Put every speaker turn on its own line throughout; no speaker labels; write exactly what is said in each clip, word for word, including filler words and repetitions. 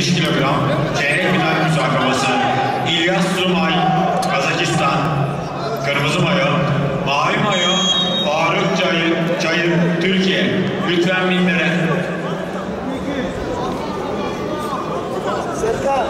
yetmiş kilogram çeyrek final müsabakası İlyas Zumay, Kazakistan. Kırmızı mayo, mavi mayo, Faruk Çayır, Çayır, Türkiye. Lütfen minbere.
Serkan.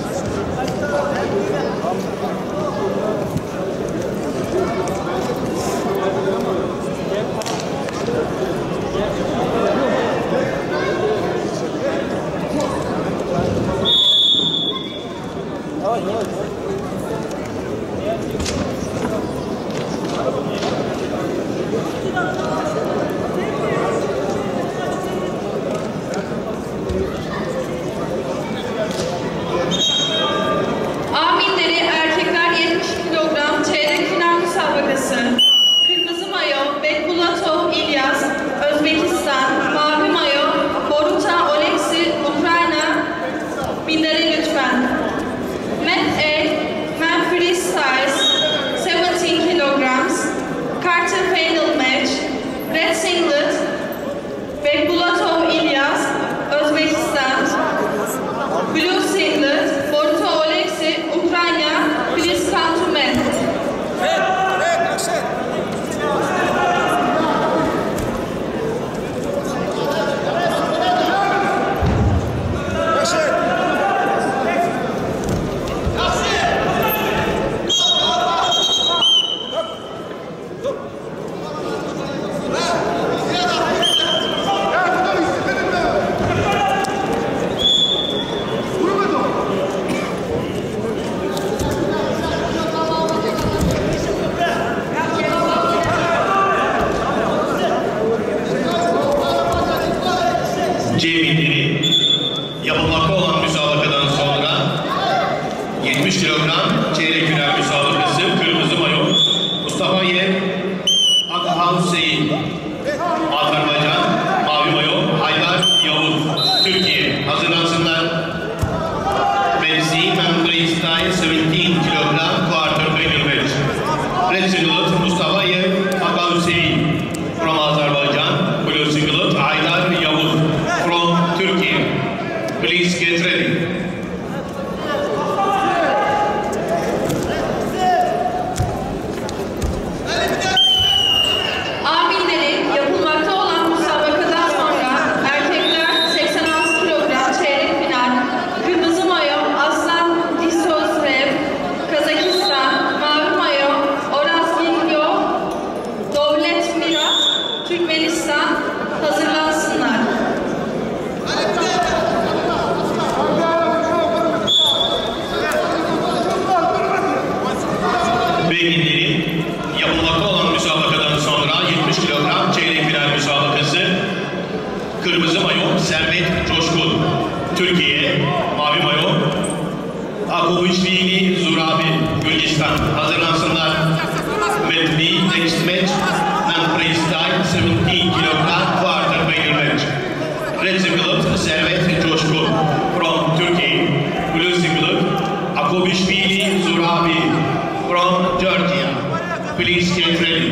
Yapılmakta olan müsabakadan sonra yetmiş kilogram çeyrek final müsabakası kırmızı mayo Mustafa Yev, Akha Hüseyin, Azerbaycan, mavi mayo Haydar Yavuz, Türkiye. Hazırlansınlar. Men's and freestyle seventeen kilogram quarter final match. Red singlet Mustafa Yev, Akha Hüseyin from Azerbaijan. Blue singlet Haydar Yavuz from Turkey. Please get ready. Yapılmakta olan müsabakadan sonra yetmiş kilogram çeyrek final müsabakası kırmızı mayo Servet Coşkun, Türkiye. Mavi mayo Akubishvili Zurabi, Gürcistan. Hazırlansınlar. With the next match and freestyle seventeen kilogram quarter final match. Red singlet Servet Coşkun from Turkey. Blue singlet Akubishvili Zurabi from Georgia. Please get ready.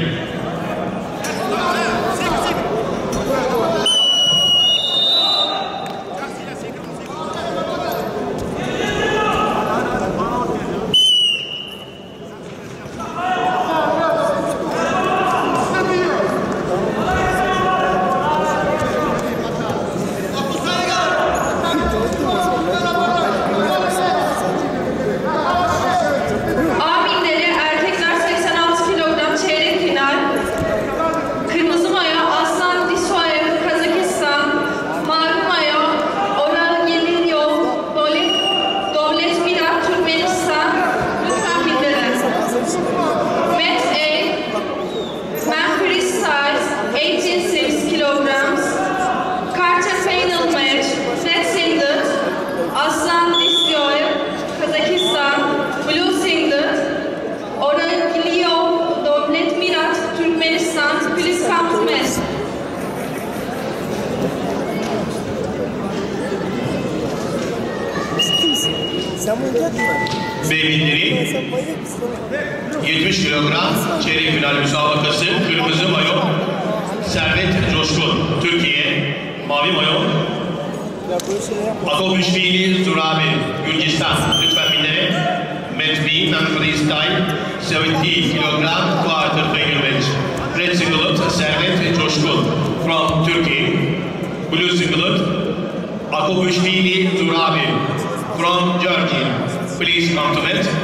Beyginleri yetmiş kilogram çeyrek final müsabakası kırmızı mayo Servet Coşkun, Türkiye. Mavi mayo Akobishvili Zurabi, Gürcistan, lütfen minleri. Metri and freestyle, seventy kilogram quarter final match. Red singlet, Servet Coşkun from Turkey. Blue singlet, Akobishvili Zurabi from Georgia. Please come to match.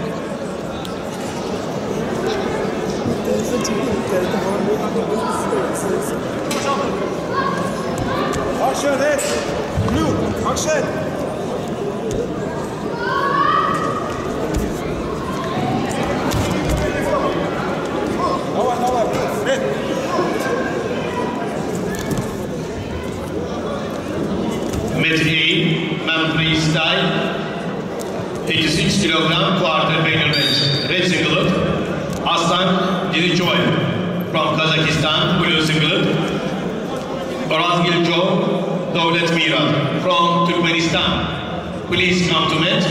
Action, hey! Blue, action! Давай, давай, red!
Metri, man freestyle, eighty-six kilogram quarter final match. Red singlet, Aslan Dirichoy from Kazakhstan. Blue singlet, Orazgiljo Dovlet Mira from Turkmenistan. Please come to match.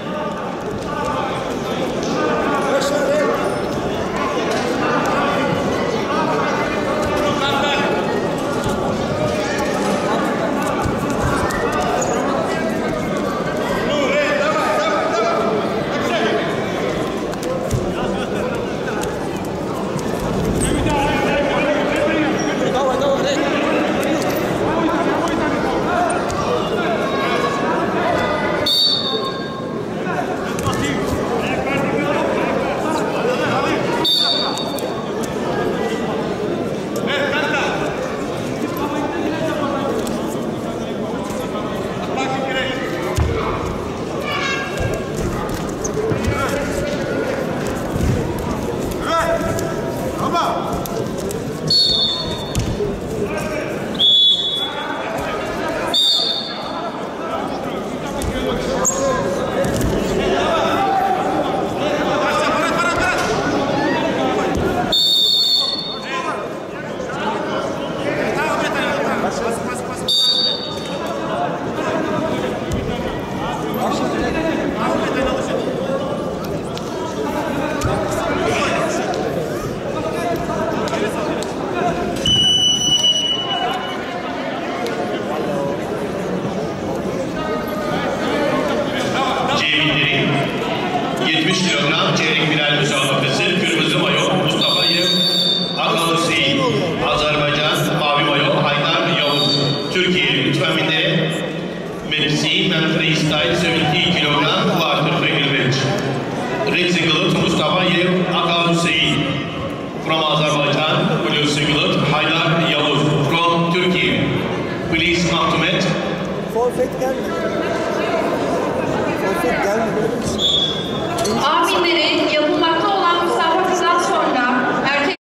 yetmiş kilogram çeyrek final müsabakası. Kırmızı mayo Mustafa Yev Akalusi. Azerbaycan mavi mayo Haydar Yavuz. Türkiye lütfen minleri. Metsi and freestyle seventy kilogram quarter final match. Red singlet Mustafa Yev Akalusi from Azerbaijan. Blue singlet Haydar Yavuz from Turkey. Please come to match.
Forfeit gelmedi. Forfeit gelmedi.